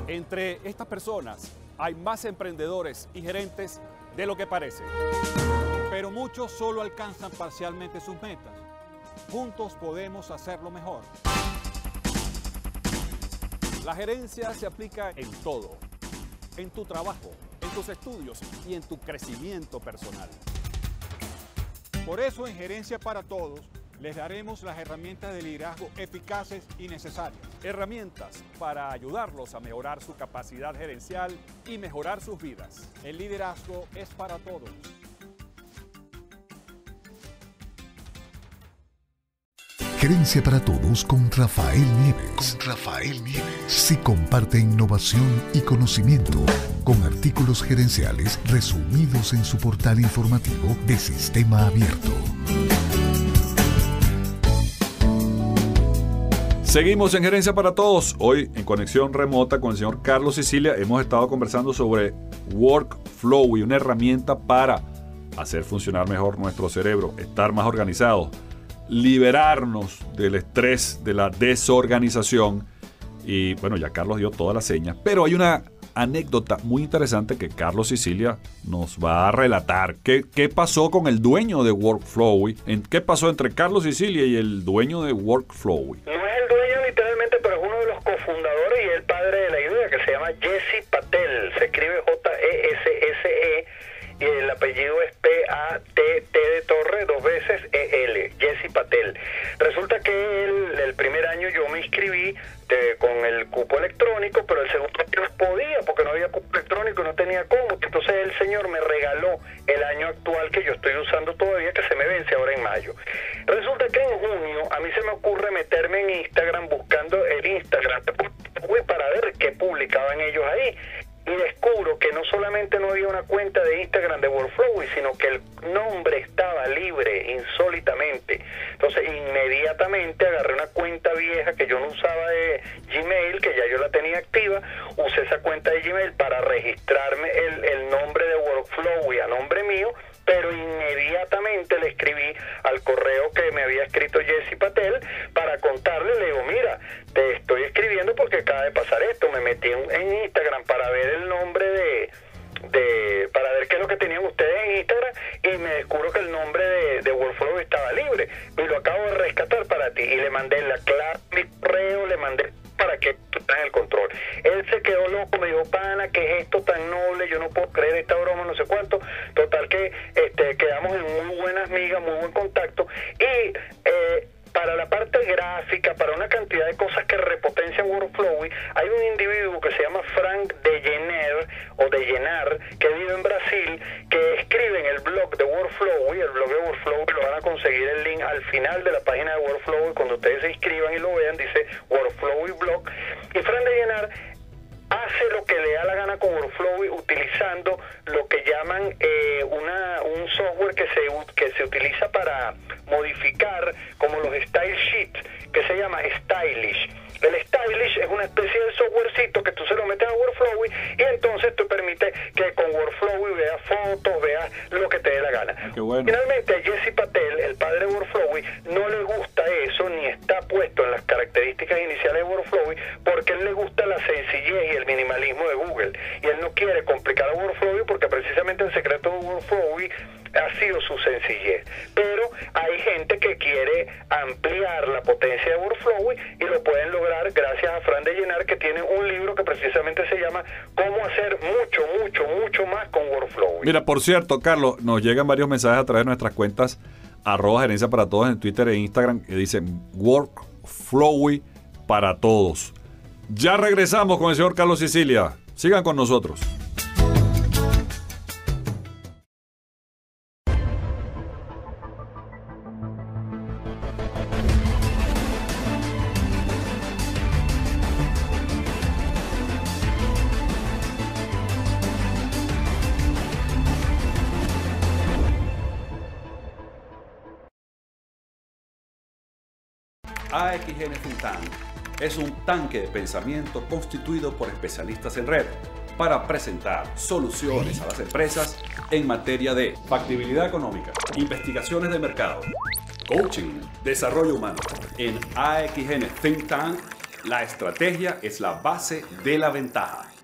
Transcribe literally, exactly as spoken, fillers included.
Entre estas personas hay más emprendedores y gerentes de lo que parece. Pero muchos solo alcanzan parcialmente sus metas. Juntos podemos hacerlo mejor. La gerencia se aplica en todo, en tu trabajo, en tus estudios y en tu crecimiento personal. Por eso en Gerencia para Todos les daremos las herramientas de liderazgo eficaces y necesarias. Herramientas para ayudarlos a mejorar su capacidad gerencial y mejorar sus vidas. El liderazgo es para todos. Gerencia para Todos con Rafael Nieves. Con Rafael Nieves. Si comparte innovación y conocimiento con artículos gerenciales resumidos en su portal informativo de Sistema Abierto. Seguimos en Gerencia para Todos. Hoy en conexión remota con el señor Carlos Sicilia hemos estado conversando sobre Workflow y una herramienta para hacer funcionar mejor nuestro cerebro, estar más organizados, liberarnos del estrés, de la desorganización. Y bueno, ya Carlos dio todas las señas, pero hay una anécdota muy interesante que Carlos Sicilia nos va a relatar. ¿Qué, qué pasó con el dueño de Workflow? ¿Qué pasó entre Carlos Sicilia y el dueño de Workflow? No es el dueño literalmente, pero es uno de los cofundadores y el padre de la idea, que se llama Jesse Patel. Se escribe J E S S E y el apellido es P A T T de Torre, dos veces E L, Jesse Patel. Resulta que él, el primer año yo me inscribí de, con el cupo electrónico, pero el segundo año no podía porque no había cupo electrónico, no tenía cómo. Entonces el señor me regaló el año actual que yo estoy usando todavía, que se me vence ahora en mayo. Resulta que en junio a mí se me ocurre meterme en Instagram buscando el Instagram para ver qué publicaban ellos ahí. Y descubro que no solamente no había una cuenta de Instagram de Workflow, sino que el nombre estaba libre, insólitamente. Entonces, inmediatamente agarré una cuenta vieja que yo no usaba de Gmail, que ya yo la tenía activa, usé esa cuenta de Gmail para registrarme el, el nombre de Workflow y a nombre mío, pero inmediatamente le escribí al correo que me había escrito Jesse Patel para contarle, le digo, mira, te estoy escribiendo porque acaba de pasar esto, me metí en, en Instagram para ver el nombre de, de, para ver qué es lo que tenían ustedes en Instagram y me descubro que el nombre de, de Workflow estaba libre y lo acabo de rescatar para ti y le mandé la clave, mi correo, le mandé para que tú tengas el control. Él se quedó loco, me dijo, pana, ¿qué es esto tan noble? Yo no puedo creer esta broma, no sé cuánto. Total que este, quedamos en muy buenas migas, muy buen contacto. Y eh, para la parte gráfica, para una cantidad de cosas que repotencian Workflow, hay un individuo que se llama Frank de Jenner, o de Llenar, que vive en Brasil, que escribe en el blog de Workflow, y el blog de Workflow lo van a conseguir el link al final de la página de Workflow, y cuando ustedes se inscriban y lo vean, dice Workflow y blog. Y Frank de Llenar hace lo que le da la gana con Workflow utilizando lo que llaman eh, una, un software que se, que se utiliza para modificar como los style sheets, que se llama Stylish. El Stylish es una especie de softwarecito que tú se lo metes a Workflow y entonces te permite que con Workflow veas fotos, veas lo que te dé la gana. Ah, qué bueno. Finalmente a Jesse Patel, el padre de Workflow, no le gusta eso ni está puesto en las características iniciales de Workflow porque a él le gusta la sencillez y el minimalismo de Google y él no quiere complicar a Workflow porque precisamente el secreto de Workflow ha sido su sencillez. Pero hay gente que quiere ampliar la potencia de Workflow y lo pueden lograr gracias a Fran de Llenar, que tiene un libro que precisamente se llama Cómo hacer mucho, mucho, mucho más con Workflow. Mira, por cierto, Carlos, nos llegan varios mensajes a través de nuestras cuentas arroba gerencia para todos en Twitter e Instagram que dicen Workflow para todos. Ya regresamos con el señor Carlos Sicilia. Sigan con nosotros. A X N Think Tank es un tanque de pensamiento constituido por especialistas en red para presentar soluciones a las empresas en materia de factibilidad económica, investigaciones de mercado, coaching, desarrollo humano. En A X N Think Tank La estrategia es la base de la ventaja.